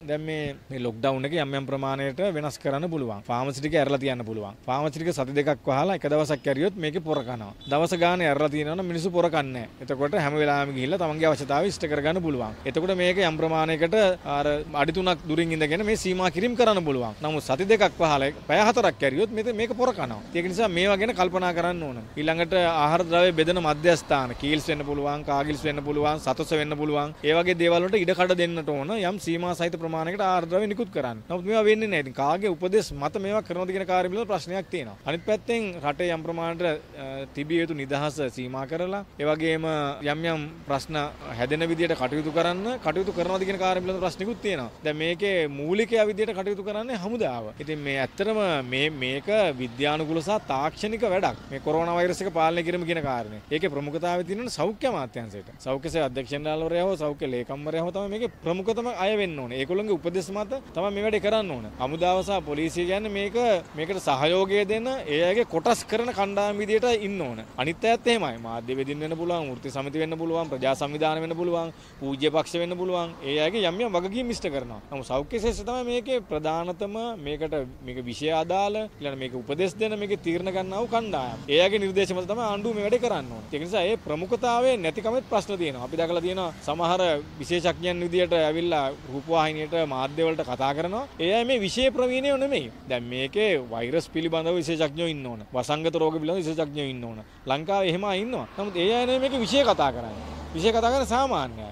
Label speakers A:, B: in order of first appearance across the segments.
A: දැන් මේ ලොක්ඩවුන් එක යම් යම් ප්‍රමාණයට වෙනස් කරන්න පුළුවන්. ෆාමසි ටික ඇරලා තියන්න පුළුවන්. ෆාමසි ටික සති දෙකක් වහලා එක දවසක් ඇරියොත් මේකේ පොර කනවා. දවස ගානේ ඇරලා තියෙනවනම් මිනිස්සු පොර කන්නේ නැහැ. එතකොට හැම වෙලාවෙම ගිහිල්ලා තමන්ගේ අවශ්‍යතාවය ඉෂ්ට කරගන්න පුළුවන්. එතකොට මේක යම් ප්‍රමාණයකට අර අඩි 3ක් දුරින් ඉඳගෙන මේ සීමා කිරීම කරන්න පුළුවන්. නමුත් සති දෙකක් වහලා පැය 4ක් ඇරියොත් මේක පොර කනවා. ඒක නිසා මේවා ගැන කල්පනා කරන්න ඕන. ඊළඟට ආහාර ද්‍රව්‍ය බෙදෙන මධ්‍යස්ථාන කීල්ස් වෙන්න පුළුවන්, කාගිල්ස් වෙන්න පුළුවන්, සතොස වෙන්න පුළුවන්. ඒ වගේ දේවල් වලට ඉඩ කඩ දෙන්නට ඕන. යම් සීමා සහිත ප්‍රමාණයකට ආහාර ද්‍රව්‍ය නිකුත් කරන්න. නමුත් මේවා වෙන්නේ නැහැ. ඉතින් කාගේ උපදෙස් මත මේවා කරනවද කියන කාර්ය පිළිබඳ ප්‍රශ්නයක් තියෙනවා. අනිත් පැත්තෙන් රටේ යම් ප්‍රමාණයට තිබිය යුතු නිදහස සීමා කරලා ඒ වගේම යම් ප්‍රශ්න හැදෙන විදියට කටයුතු කරනවද කියන කාර්ය පිළිබඳ ප්‍රශ්නිකුත් තියෙනවා. දැන් මේකේ මූලිකය විදියට කටයුතු කරන්නේ හමුදාව. ඉතින් මේ ඇත්තටම මේක විද්‍යානුකූල සහ තාක්ෂණික වැඩක්. මේ කොරෝනා වෛරස් එක පාලනය කිරීම කියන කාරණේ. ඒකේ ප්‍රමුඛතාවය තියෙන සෞඛ්‍ය අමාත්‍යාංශයට. සෞඛ්‍ය සේවා අධ්‍යක්ෂණවරයා හෝ සෞඛ්‍ය ලේකම්වරයා හෝ තමයි මේකේ ප්‍රමුඛතම අය වෙන්න ඕනේ. ඒගොල්ලෝගේ උපදෙස් මත තමයි මේ වැඩේ කරන්න ඕන. හමුදාව සහ පොලිසිය කියන්නේ මේකට සහයෝගය දෙන ඒ අයගේ කොටස් කරන කණ්ඩායම් විදියට ඉන්න ඕන. අනිත් අයත් එහෙමයි. මාධ්‍ය වෙදින් වෙන්න පුළුවන්, වෘත්ති සමිති වෙන්න පුළුවන්, ප්‍රජා සංවිධාන වෙන්න පුළුවන්, පූජ්‍ය පක්ෂ වෙන්න පුළුවන්. ඒ අයගේ යම් වගකීම් ඉෂ්ට කරනවා. නමුත් සෞඛ්‍ය ශේෂ්ත්‍රය තමයි මේකේ ප්‍රධානතම මේක විෂය ආදාළ ඊළඟ මේක උපදෙස් දෙන මේකේ තීරණ ගන්නා වූ කණ්ඩායම්. ඒ අයගේ නිර්දේශ මත තමයි ආණ්ඩුව මේ වැඩේ කරන්න ඕන. ඒක නිසා ඒ ප්‍රමුඛතාවයේ නැතිකමෙත් ප්‍රශ්න තියෙනවා. අපි දැකලා තියෙනවා සමහර විශේෂඥයන් විදියට ඇවිල්ලා රූපවාහිනියට මාධ්‍ය වලට කතා කරනවා. ඒ අය මේ විෂය ප්‍රවීණයෝ නෙමෙයි. දැන් මේකේ වෛරස් පිළිබඳව විශේෂඥයෝ ඉන්න ඕන. වසංගත රෝග පිළිබඳව විශේෂඥයෝ ඉන්න ඕන. ලංකාවේ එහෙම අය ඉන්නවා. නමුත් ඒ අය නෙමෙයි මේකේ විෂය කතා කරන්නේ. විෂය කතා කරන සාමාන්‍යයි.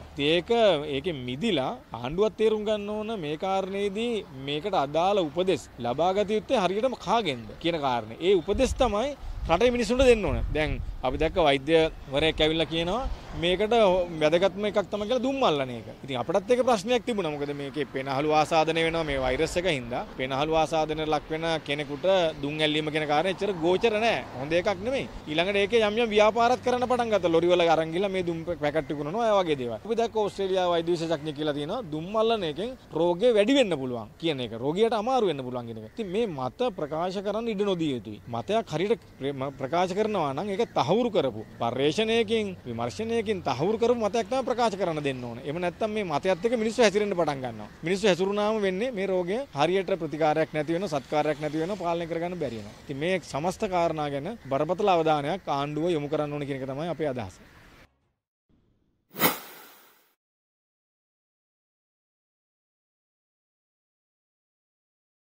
A: ඒකේ මිදිලා ආණ්ඩුවත් තේරුම් ගන්න ඕන මේ කාරණේදී මේකට අදාළ උපදෙස් ලබා ගත යුත්තේ හරියටම කාගෙන්ද කියන කාරණේ. ඒ උපදෙස් තමයි රටේ මිනිස්සුන්ට දෙන්න ඕන. දැන් අපි දැක්ක වෛද්‍යවරයෙක් ඇවිල්ලා කියනවා මේකට වැදගත්ම එකක් තමයි කියලා දුම් මල්ලන එක. ඉතින් අපටත් ඒක ප්‍රශ්නයක් තිබුණා. මොකද මේකේ පෙනහළු ආසාදනය වෙනවා මේ වෛරස් එක හින්දා. පෙනහළු ආසාදනයට ලක් වෙන කෙනෙකුට දුම් ඇල්ලීම කියන කාරණේ එච්චර ගෝචර නැහැ. හොඳ එකක් නෙමෙයි. ඊළඟට ඒකේ යම් ව්‍යාපාරات කරන්න පටන් ගත්තා. ලොරි වල අරන් ගිහලා මේ දුම් පැකට් විකුණනවා ඒ වගේ දේවල්. අපි දැක්ක ඕස්ට්‍රේලියාව වෛද්‍ය විශේෂඥයෙක් කියලා තියෙනවා දුම් මල්ලන එකෙන් රෝගේ වැඩි වෙන්න පුළුවන් කියන එක. රෝගියාට අමාරු වෙන්න පුළුවන් කියන එක. ඉතින් මේ මත ප්‍රකාශ කරන්න ඉඩ නොදිය යුතුයි. මතයක් හරියට ප්‍රකාශ කරනවා නම් ඒක තහවුරු කරපු පර්යේෂණයකින් විමර්ශනයකින් තහවුරු කරපු මතයක් තමයි ප්‍රකාශ කරන්න දෙන්න ඕනේ. එහෙම නැත්නම් මේ මතයත් එක්ක මිනිස්සු හැසිරෙන්න පටන් ගන්නවා. මිනිස්සු හැසිරුණාම වෙන්නේ මේ රෝගය හරියට ප්‍රතිකාරයක් නැති වෙනවා, සත්කාරයක් නැති වෙනවා, පාලනය කරගන්න බැරි වෙනවා. ඉතින් මේ සමස්ත කාරණා ගැන බරපතල අවධානයක් ආණ්ඩුව යොමු කරන්න ඕනේ කියන එක තමයි අපේ අදහස.